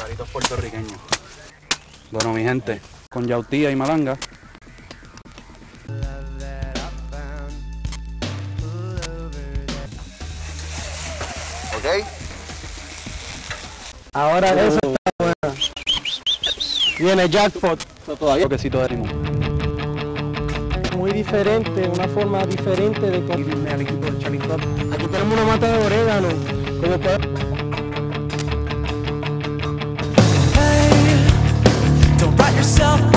Garitos puertorriqueños. Bueno, mi gente, con yautía y malanga. ¿Ok? Ahora eso está bueno. Viene jackpot. Todavía quesito de limón. Muy diferente, una forma diferente de comer al equipo del Charlie Club. Aquí tenemos una mata de orégano. Como puede... Hey, don't write yourself